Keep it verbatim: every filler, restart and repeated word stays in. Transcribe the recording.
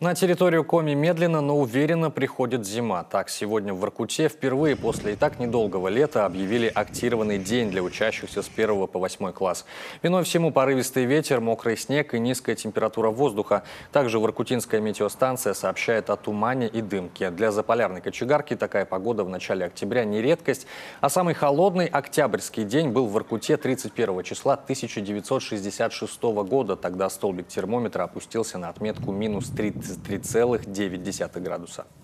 На территорию Коми медленно, но уверенно приходит зима. Так, сегодня в Воркуте впервые после и так недолгого лета объявили актированный день для учащихся с первого по восьмой класс. Виной всему порывистый ветер, мокрый снег и низкая температура воздуха. Также воркутинская метеостанция сообщает о тумане и дымке. Для заполярной кочегарки такая погода в начале октября не редкость. А самый холодный октябрьский день был в Воркуте тридцать первого числа тысяча девятьсот шестьдесят шестого года. Тогда столбик термометра опустился на отметку минус три целых девять десятых градуса.